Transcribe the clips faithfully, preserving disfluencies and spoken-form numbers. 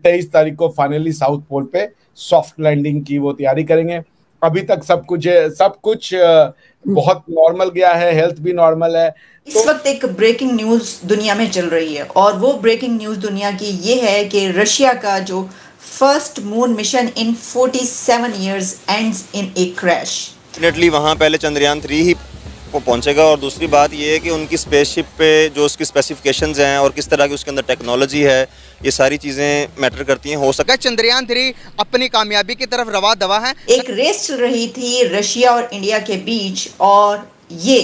तेईस तारीख को फाइनली साउथ पोल पे सॉफ्ट लैंडिंग की वो तैयारी करेंगे। अभी तक सब कुछ सब कुछ बहुत नॉर्मल गया है, हेल्थ भी नॉर्मल है। इस तो वक्त एक ब्रेकिंग न्यूज दुनिया में चल रही है और वो ब्रेकिंग न्यूज दुनिया की ये है कि रशिया का जो फर्स्ट मून मिशन इन सैंतालीस years ends in a crash. Definitely वहाँ पहले चंद्रयान थ्री ही वो पहुंचेगा। और दूसरी बात ये है कि उनकी स्पेसशिप पे जो उसकी स्पेसिफिकेशंस हैं और किस तरह की उसके अंदर टेक्नोलॉजी है, ये सारी चीज़ें मैटर करती हैं। हो सकता है चंद्रयान थ्री अपनी कामयाबी की तरफ रवा दवा है। एक रेस चल रही थी रशिया और इंडिया के बीच और ये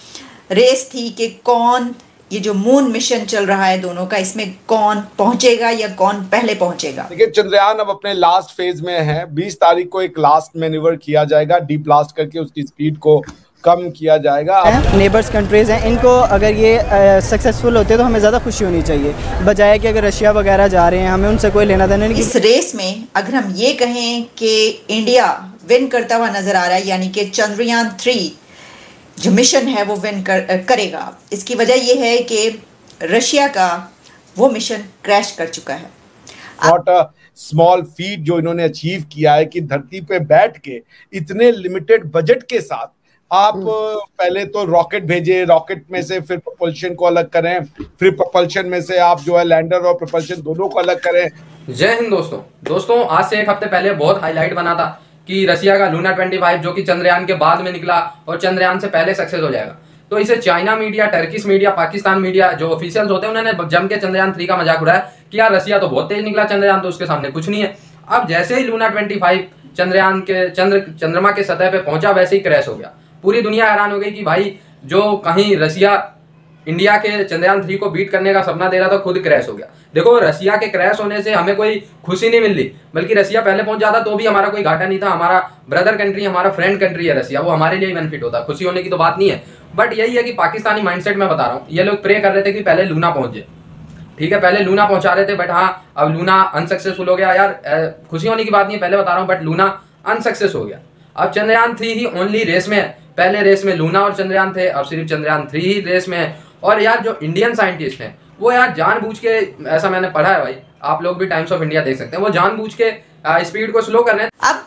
रेस थी कि कौन, ये जो मून मिशन चल रहा है दोनों का, इसमें कौन पहुंचेगा या कौन पहले पहुंचेगा। देखिए चंद्रयान अब अपने लास्ट फेज में है। बीस तारीख को एक लास्ट मैन्यूवर किया जाएगा, डीप ब्लास्ट करके उसकी स्पीड को कम किया जाएगा। नेबर्स कंट्रीज हैं, इनको अगर ये सक्सेसफुल होते तो हमें ज़्यादा खुशी होनी चाहिए, बजाय कि अगर रशिया वगैरह जा रहे हैं हमें उनसे कोई लेना देना नहीं। इस रेस में अगर हम ये कहें कि इंडिया विन करता हुआ नजर आ रहा है, यानी कि चंद्रयान थ्री जो मिशन है वो विन कर, करेगा। इसकी वजह यह है कि रशिया का वो मिशन क्रैश कर चुका है। नॉट अ स्मॉल फीट जो इन्होंने अचीव किया है कि धरती पे बैठ के इतने लिमिटेड बजट के साथ आप पहले तो रॉकेट भेजे, रॉकेट में से फिर प्रोपल्शन को अलग करें, फिर प्रोपल्शन में से आप जो है लैंडर और प्रोपल्शन दोनों को अलग करें। जय हिंद दोस्तों दोस्तों आज से एक हफ्ते पहले बहुत हाईलाइट बना था कि रशिया का लूना पच्चीस जो कि चंद्रयान के बाद में निकला और चंद्रयान से पहले सक्सेस हो जाएगा, तो इसे China media, Turkish media, Pakistan media जो ऑफिशियल्स होते हैं उन्होंने जम के चंद्रयान थ्री का मजाक उड़ाया कि यार रशिया तो बहुत तेज निकला, चंद्रयान तो उसके सामने कुछ नहीं है। अब जैसे ही लूना पच्चीस चंद्रयान के चंद्र चंद्रमा के सतह पे पहुंचा वैसे ही क्रैश हो गया। पूरी दुनिया हैरान हो गई कि भाई जो कहीं रशिया इंडिया के चंद्रयान थ्री को बीट करने का सपना दे रहा था खुद क्रैश हो गया। देखो रशिया के क्रैश होने से हमें कोई खुशी नहीं मिल रही, बल्कि रशिया पहले पहुंच जाता तो भी हमारा कोई घाटा नहीं था। हमारा ब्रदर कंट्री, हमारा फ्रेंड कंट्री है रशिया, वो हमारे लिए बेनिफिट होता, खुशी होने की तो बात नहीं है। बट यही है कि पाकिस्तानी माइंडसेट में बता रहा हूँ, ये लोग प्रे कर रहे थे कि पहले लूना पहुंच जाए। ठीक है, पहले लूना पहुंचा रहे थे, बट हाँ अब लूना अनसक्सेसफुल हो गया। यार खुशी होने की बात नहीं है, पहले बता रहा हूँ, बट लूना अनसक्सेस हो गया। अब चंद्रयान थ्री ही ओनली रेस में है। पहले रेस में लूना और चंद्रयान थे, अब सिर्फ चंद्रयान थ्री ही रेस में है। और यार जो इंडियन साइंटिस्ट हैं वो यार जानबूझ के, ऐसा मैंने पढ़ा है भाई, आप लोग भी टाइम्स ऑफ इंडिया देख सकते हैं, वो जानबूझ के स्पीड को स्लो कर रहे हैं। अब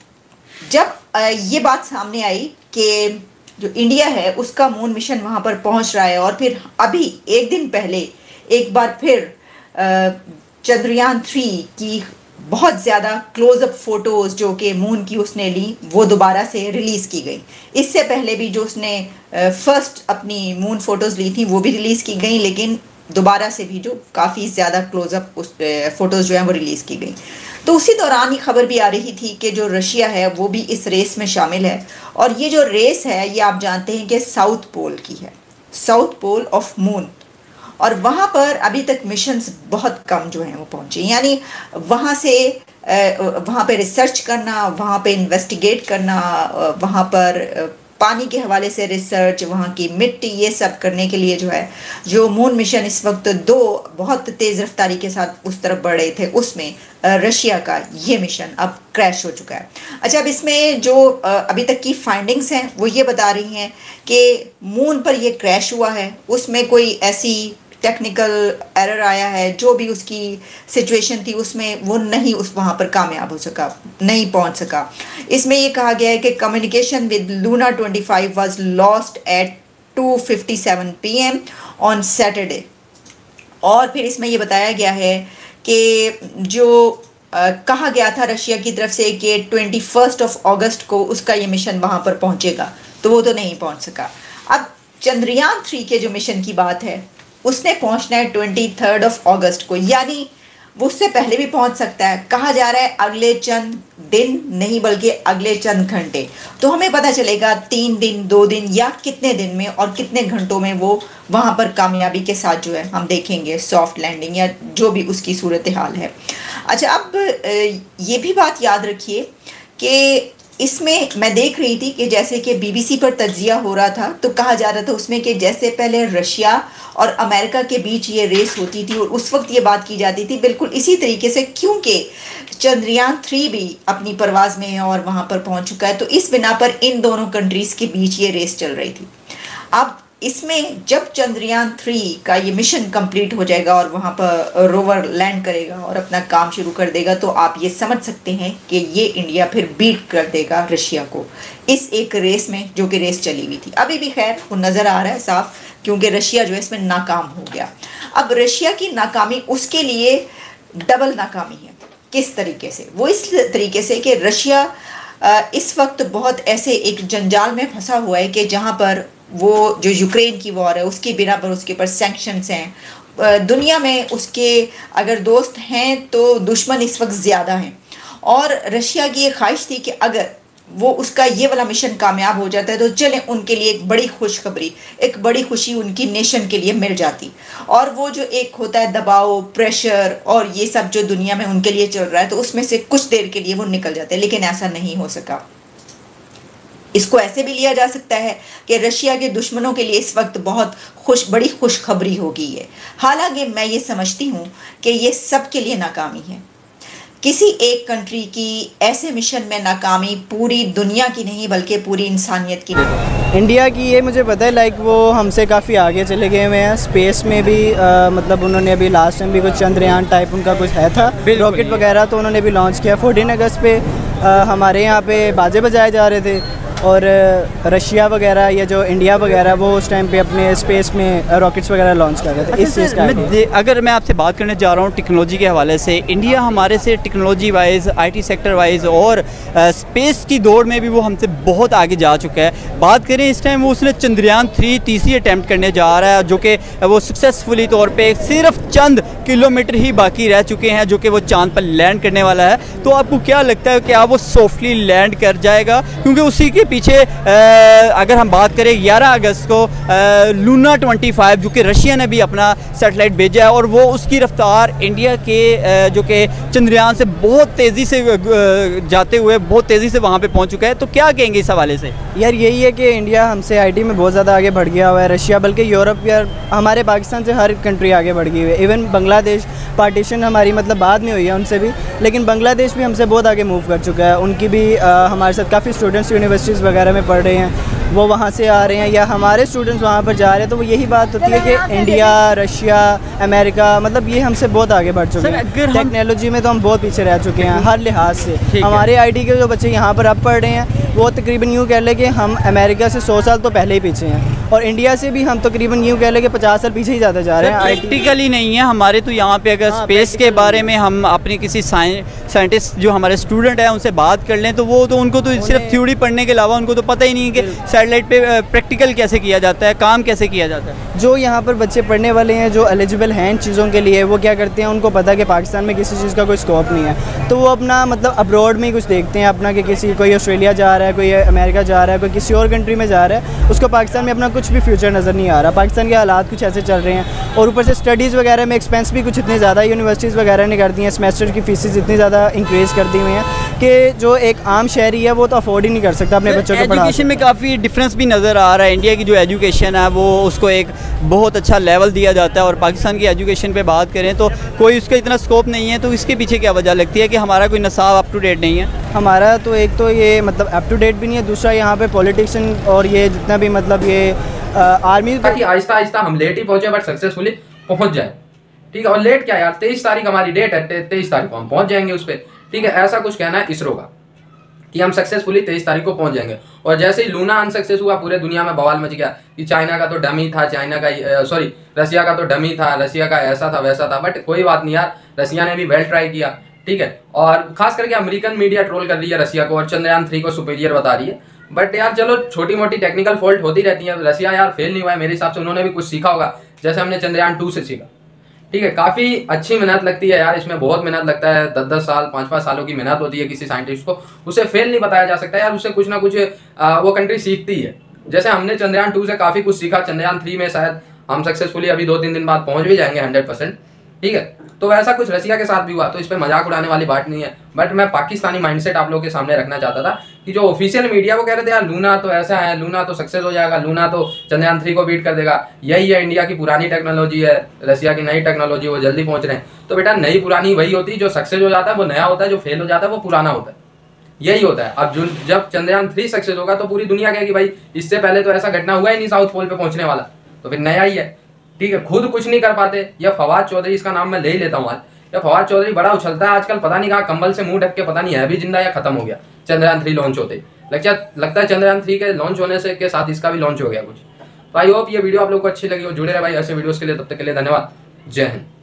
जब ये बात सामने आई कि जो इंडिया है उसका मून मिशन वहां पर पहुंच रहा है और फिर अभी एक दिन पहले एक बार फिर चंद्रयान थ्री की बहुत ज़्यादा क्लोजअप फोटोज़ जो कि मून की उसने ली वो दोबारा से रिलीज़ की गई। इससे पहले भी जो उसने फर्स्ट अपनी मून फोटोज़ ली थी वो भी रिलीज़ की गई, लेकिन दोबारा से भी जो काफ़ी ज़्यादा क्लोजअप उस फोटोज़ जो हैं वो रिलीज़ की गई। तो उसी दौरान ही खबर भी आ रही थी कि जो रशिया है वो भी इस रेस में शामिल है। और ये जो रेस है ये आप जानते हैं कि साउथ पोल की है, साउथ पोल ऑफ मून। और वहाँ पर अभी तक मिशंस बहुत कम जो हैं वो पहुँचे, यानी वहाँ से वहाँ पे रिसर्च करना, वहाँ पे इन्वेस्टिगेट करना, वहाँ पर पानी के हवाले से रिसर्च, वहाँ की मिट्टी, ये सब करने के लिए जो है जो मून मिशन इस वक्त दो बहुत तेज़ रफ्तारी के साथ उस तरफ बढ़ रहे थे, उसमें रशिया का ये मिशन अब क्रैश हो चुका है। अच्छा, अब इसमें जो अभी तक की फाइंडिंग्स हैं वो ये बता रही हैं कि मून पर ये क्रैश हुआ है, उसमें कोई ऐसी टेक्निकल एरर आया है, जो भी उसकी सिचुएशन थी उसमें वो नहीं उस वहाँ पर कामयाब हो सका, नहीं पहुँच सका। इसमें ये कहा गया है कि कम्युनिकेशन विद लूना पच्चीस was lost at two fifty seven P M on Saturday. और फिर इसमें ये बताया गया है कि जो आ, कहा गया था रशिया की तरफ से कि ट्वेंटी फर्स्ट ऑफ अगस्त को उसका ये मिशन वहाँ पर पहुँचेगा, तो वो तो नहीं पहुँच सका। अब चंद्रयान थ्री के जो मिशन की बात है उसने पहुंचना है ट्वेंटी थर्ड ऑफ अगस्त को, यानी वो उससे पहले भी पहुंच सकता है। कहा जा रहा है अगले चंद दिन नहीं बल्कि अगले चंद घंटे। तो हमें पता चलेगा तीन दिन, दो दिन या कितने दिन में और कितने घंटों में वो वहाँ पर कामयाबी के साथ जो है हम देखेंगे सॉफ्ट लैंडिंग या जो भी उसकी सूरत हाल है। अच्छा, अब ये भी बात याद रखिए कि इसमें मैं देख रही थी कि जैसे कि बीबीसी पर तज्जिया हो रहा था तो कहा जा रहा था उसमें कि जैसे पहले रशिया और अमेरिका के बीच ये रेस होती थी और उस वक्त ये बात की जाती थी, बिल्कुल इसी तरीके से क्योंकि चंद्रयान थ्री भी अपनी परवाज़ में है और वहाँ पर पहुँच चुका है, तो इस बिना पर इन दोनों कंट्रीज़ के बीच ये रेस चल रही थी। अब इसमें जब चंद्रयान थ्री का ये मिशन कंप्लीट हो जाएगा और वहाँ पर रोवर लैंड करेगा और अपना काम शुरू कर देगा, तो आप ये समझ सकते हैं कि ये इंडिया फिर बीट कर देगा रशिया को इस एक रेस में, जो कि रेस चली हुई थी। अभी भी खैर वो नज़र आ रहा है साफ, क्योंकि रशिया जो है इसमें नाकाम हो गया। अब रशिया की नाकामी उसके लिए डबल नाकामी है। किस तरीके से? वो इस तरीके से कि रशिया इस वक्त बहुत ऐसे एक जंजाल में फंसा हुआ है कि जहाँ पर वो जो यूक्रेन की वॉर है उसकी बिना पर उसके ऊपर सैंक्शंस हैं। दुनिया में उसके अगर दोस्त हैं तो दुश्मन इस वक्त ज़्यादा हैं, और रशिया की ये ख्वाहिश थी कि अगर वो उसका ये वाला मिशन कामयाब हो जाता है तो चले उनके लिए एक बड़ी खुशखबरी, एक बड़ी खुशी उनकी नेशन के लिए मिल जाती। और वो जो एक होता है दबाव, प्रेशर और ये सब जो दुनिया में उनके लिए चल रहा है, तो उसमें से कुछ देर के लिए वो निकल जाते हैं। लेकिन ऐसा नहीं हो सका। इसको ऐसे भी लिया जा सकता है कि रशिया के दुश्मनों के लिए इस वक्त बहुत खुश बड़ी खुशखबरी हो गई है। हालांकि मैं ये समझती हूँ कि ये सब के लिए नाकामी है। किसी एक कंट्री की ऐसे मिशन में नाकामी पूरी दुनिया की नहीं बल्कि पूरी इंसानियत की नहीं। इंडिया की ये मुझे पता है, लाइक वो हमसे काफ़ी आगे चले गए हुए हैं स्पेस में भी। आ, मतलब उन्होंने अभी लास्ट टाइम भी कुछ चंद्रयान टाइप उनका कुछ है था, रॉकेट वगैरह, तो उन्होंने भी लॉन्च किया। फोर्टीन अगस्त पे आ, हमारे यहाँ पे बाजे बजाए जा रहे थे, और रशिया वगैरह या जो इंडिया वगैरह वो उस टाइम पे अपने स्पेस में रॉकेट्स वगैरह लॉन्च कर रहे थे। इस चीज़ का मैं अगर मैं आपसे बात करने जा रहा हूँ टेक्नोलॉजी के हवाले से, इंडिया हमारे से technology wise, IT sector wise और स्पेस की दौड़ में भी वो हमसे बहुत आगे जा चुका है। बात करें इस टाइम वो उसने चंद्रयान थ्री तीसरी अटैम्प्ट करने जा रहा है, जो कि वो सक्सेसफुली तौर पर सिर्फ चंद किलोमीटर ही बाकी रह चुके हैं, जो कि वो चाँद पर लैंड करने वाला है। तो आपको क्या लगता है कि आप वो सॉफ्टली लैंड कर जाएगा? क्योंकि उसी के पीछे आ, अगर हम बात करें ग्यारह अगस्त को लूना पच्चीस, जो कि रशिया ने भी अपना सैटेलाइट भेजा है, और वो उसकी रफ्तार इंडिया के आ, जो कि चंद्रयान से बहुत तेज़ी से जाते हुए बहुत तेज़ी से वहाँ पे पहुँच चुका है। तो क्या कहेंगे इस हवाले से? यार यही है कि इंडिया हमसे आईटी में बहुत ज़्यादा आगे बढ़ गया हुआ है। रशिया बल्कि यूरोप या हमारे पाकिस्तान से हर कंट्री आगे बढ़ गई हुई है। इवन बांग्लादेश, पार्टीशन हमारी मतलब बाद में हुई है उनसे भी, लेकिन बांग्लादेश भी हमसे बहुत आगे मूव कर चुका है। उनकी भी आ, हमारे साथ काफ़ी स्टूडेंट्स यूनिवर्सिटीज़ वगैरह में पढ़ रहे हैं, वो वहाँ से आ रहे हैं, या हमारे स्टूडेंट्स वहाँ पर जा रहे हैं। तो वो यही बात होती है कि इंडिया, रशिया, अमेरिका, मतलब ये हमसे बहुत आगे बढ़ चुके हैं। टेक्नोलॉजी में तो हम बहुत पीछे रह चुके हैं हर लिहाज से। हमारे आईटी के जो बच्चे यहाँ पर अब पढ़ रहे हैं वो तकरीबन यूँ कह लें कि हम अमेरिका से सौ साल तो पहले ही पीछे हैं, और इंडिया से भी हम तकरीबन यूँ कह लें कि पचास साल पीछे ही ज़्यादा जा रहे हैं। प्रैक्टिकली नहीं है हमारे तो यहाँ पे। अगर स्पेस के बारे में हम अपनी किसी साइंटिस्ट जो हमारे स्टूडेंट हैं उनसे बात कर लें, तो वो तो उनको तो सिर्फ थ्योरी पढ़ने के अलावा उनको तो पता ही नहीं है कि सैटेलाइट पे प्रैक्टिकल कैसे किया जाता है, काम कैसे किया जाता है। जो यहाँ पर बच्चे पढ़ने वाले हैं, जो एलिजिबल हैं इन चीज़ों के लिए, वो क्या करते हैं, उनको पता है कि पाकिस्तान में किसी चीज़ का कोई स्कोप नहीं है, तो वो अपना मतलब अब्रॉड में ही कुछ देखते हैं अपना, कि किसी कोई ऑस्ट्रेलिया जा रहा है, कोई अमेरिका जा रहा है, कोई किसी और कंट्री में जा रहा है, उसको पाकिस्तान में अपना कुछ भी फ्यूचर नज़र नहीं आ रहा। पाकिस्तान के हालात कुछ ऐसे चल रहे हैं, और ऊपर से स्टडीज़ वगैरह में एक्सपेंस भी कुछ इतने ज़्यादा यूनिवर्सिटीज़ वगैरह ने कर दी हैं, सेमेस्टर की फीसेस इतनी ज़्यादा इंक्रीज़ कर दी हुई हैं कि जो एक आम शहरी है वो तो अफोर्ड ही नहीं कर सकता अपने बच्चों को पढ़ाना। एजुकेशन में काफ़ी डिफरेंस भी नज़र आ रहा है। इंडिया की जो एजुकेशन है वो उसको एक बहुत अच्छा लेवल दिया जाता है, और पाकिस्तान की एजुकेशन पे बात करें तो कोई उसका इतना स्कोप नहीं है। तो इसके पीछे क्या वजह लगती है कि हमारा कोई नसाब अप टू डेट नहीं है? हमारा तो एक तो ये मतलब अप टू डेट भी नहीं है, दूसरा यहाँ पे पॉलिटिशियन और ये जितना भी मतलब ये आर्मी, ताकि आहिस्ता आहिस्ता हम लेट ही पहुंचे बट सक्सेसफुली पहुंच जाए। ठीक है, और लेट क्या यार, तेईस तारीख हमारी डेट है, तेईस तारीख को हम पहुंच जाएंगे उस पर। ठीक है, ऐसा कुछ कहना है इसरो का कि हम सक्सेसफुली तेईस तारीख को पहुंच जाएंगे। और जैसे ही लूना अनसक्सेस हुआ पूरे दुनिया में बवाल मच गया कि चाइना का तो डमी था, चाइना का सॉरी रसिया का तो डमी था, रसिया का ऐसा था वैसा था। बट कोई बात नहीं यार, रसिया ने भी वेल ट्राई किया। ठीक है, और खास करके अमेरिकन मीडिया ट्रोल कर रही है रसिया को और चंद्रयान थ्री को सुपीरियर बता रही है। बट यार चलो, छोटी मोटी टेक्निकल फॉल्ट होती रहती है। रसिया यार फेल नहीं हुआ है, मेरे हिसाब से उन्होंने भी कुछ सीखा होगा, जैसे हमने चंद्रयान टू से सीखा। ठीक है, काफ़ी अच्छी मेहनत लगती है यार, इसमें बहुत मेहनत लगता है, दस दस साल पाँच पाँच सालों की मेहनत होती है किसी साइंटिस्ट को। उसे फेल नहीं बताया जा सकता यार, उससे कुछ ना कुछ आ, वो कंट्री सीखती है। जैसे हमने चंद्रयान टू से काफ़ी कुछ सीखा, चंद्रयान थ्री में शायद हम सक्सेसफुली अभी दो तीन दिन बाद पहुंच भी जाएंगे हंड्रेड परसेंट। ठीक है, तो वैसा कुछ रसिया के साथ भी हुआ, तो इस पर मजाक उड़ाने वाली बात नहीं है। बट मैं पाकिस्तानी माइंडसेट आप लोगों के सामने रखना चाहता था कि जो ऑफिशियल मीडिया वो कह रहे थे यार लूना तो ऐसा है, लूना तो सक्सेस हो जाएगा, लूना तो चंद्रयान थ्री को बीट कर देगा, यही है इंडिया की पुरानी टेक्नोलॉजी है, रसिया की नई टेक्नोलॉजी, वो जल्दी पहुंच रहे हैं। तो बेटा नई पुरानी वही होती है, जो सक्सेस हो जाता है वो नया होता है, जो फेल हो जाता है वो पुराना होता है। यही होता है। अब जो जब चंद्रयान थ्री सक्सेस होगा तो पूरी दुनिया कहेगी भाई इससे पहले तो ऐसा घटना हुआ ही नहीं साउथ पोल पे पहुंचने वाला, तो फिर नया ही है। ठीक है, खुद कुछ नहीं कर पाते, या फवाद चौधरी, इसका नाम मैं ले ही लेता हूँ आज, या फवाद चौधरी बड़ा उछलता है आजकल, पता नहीं कहाँ कंबल से मुंह ढक के, पता नहीं है अभी जिंदा या खत्म हो गया चंद्रयान थ्री लॉन्च होते ही। लगता लगता है चंद्रयान थ्री के लॉन्च होने से के साथ इसका भी लॉन्च हो गया कुछ। तो आई होप ये वीडियो आप लोग को अच्छी लगी हो, जुड़े रहे भाई ऐसे वीडियोस के लिए। तब तक के लिए धन्यवाद, जय हिंद।